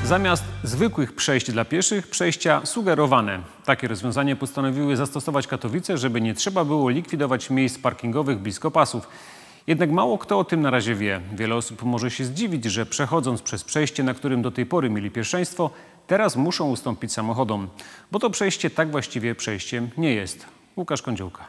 Zamiast zwykłych przejść dla pieszych, przejścia sugerowane. Takie rozwiązanie postanowiły zastosować Katowice, żeby nie trzeba było likwidować miejsc parkingowych blisko pasów. Jednak mało kto o tym na razie wie. Wiele osób może się zdziwić, że przechodząc przez przejście, na którym do tej pory mieli pierwszeństwo, teraz muszą ustąpić samochodom. Bo to przejście tak właściwie przejściem nie jest. Łukasz Kądziołka.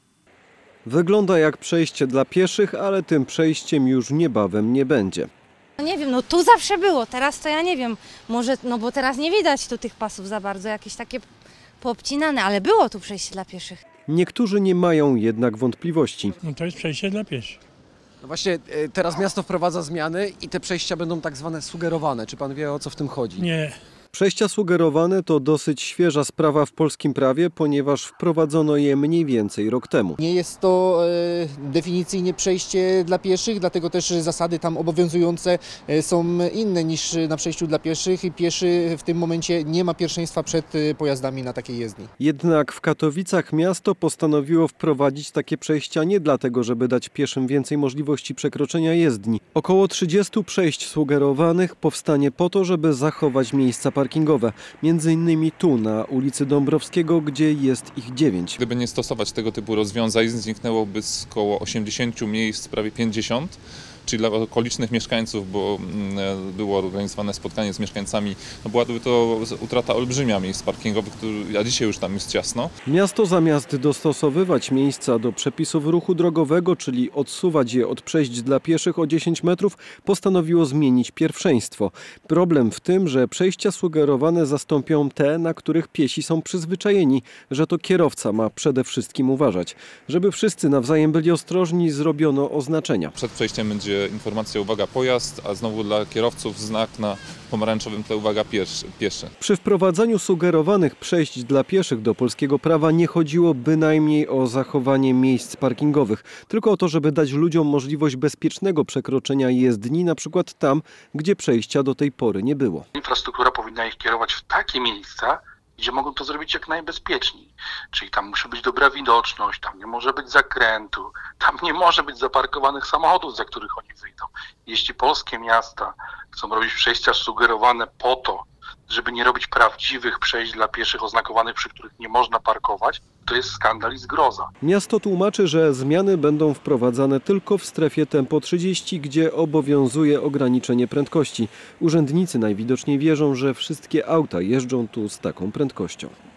Wygląda jak przejście dla pieszych, ale tym przejściem już niebawem nie będzie. Nie wiem, no tu zawsze było, teraz to ja nie wiem, może, no bo teraz nie widać tu tych pasów za bardzo, jakieś takie poobcinane, ale było tu przejście dla pieszych. Niektórzy nie mają jednak wątpliwości. No to jest przejście dla pieszych. No właśnie, teraz miasto wprowadza zmiany i te przejścia będą tak zwane sugerowane. Czy pan wie, o co w tym chodzi? Nie. Przejścia sugerowane to dosyć świeża sprawa w polskim prawie, ponieważ wprowadzono je mniej więcej rok temu. Nie jest to definicyjnie przejście dla pieszych, dlatego też zasady tam obowiązujące są inne niż na przejściu dla pieszych i pieszy w tym momencie nie ma pierwszeństwa przed pojazdami na takiej jezdni. Jednak w Katowicach miasto postanowiło wprowadzić takie przejścia nie dlatego, żeby dać pieszym więcej możliwości przekroczenia jezdni. Około 30 przejść sugerowanych powstanie po to, żeby zachować miejsca parkingowe. Między innymi tu, na ulicy Dąbrowskiego, gdzie jest ich 9. Gdyby nie stosować tego typu rozwiązań, zniknęłoby z około 80 miejsc, prawie 50. Czyli dla okolicznych mieszkańców, bo było organizowane spotkanie z mieszkańcami, no byłaby to utrata olbrzymia miejsc parkingowych, a dzisiaj już tam jest ciasno. Miasto zamiast dostosowywać miejsca do przepisów ruchu drogowego, czyli odsuwać je od przejść dla pieszych o 10 metrów, postanowiło zmienić pierwszeństwo. Problem w tym, że przejścia sugerowane zastąpią te, na których piesi są przyzwyczajeni, że to kierowca ma przede wszystkim uważać. Żeby wszyscy nawzajem byli ostrożni, zrobiono oznaczenia. Przed przejściem będzie informacja uwaga pojazd, a znowu dla kierowców znak na pomarańczowym tle uwaga pieszy. Przy wprowadzaniu sugerowanych przejść dla pieszych do polskiego prawa nie chodziło bynajmniej o zachowanie miejsc parkingowych, tylko o to, żeby dać ludziom możliwość bezpiecznego przekroczenia jezdni, na przykład tam, gdzie przejścia do tej pory nie było. Infrastruktura powinna ich kierować w takie miejsca, gdzie mogą to zrobić jak najbezpieczniej. Czyli tam musi być dobra widoczność, tam nie może być zakrętu, tam nie może być zaparkowanych samochodów, za których oni wyjdą. Jeśli polskie miasta chcą robić przejścia sugerowane po to, żeby nie robić prawdziwych przejść dla pieszych oznakowanych, przy których nie można parkować, to jest skandal i zgroza. Miasto tłumaczy, że zmiany będą wprowadzane tylko w strefie tempo 30, gdzie obowiązuje ograniczenie prędkości. Urzędnicy najwidoczniej wierzą, że wszystkie auta jeżdżą tu z taką prędkością.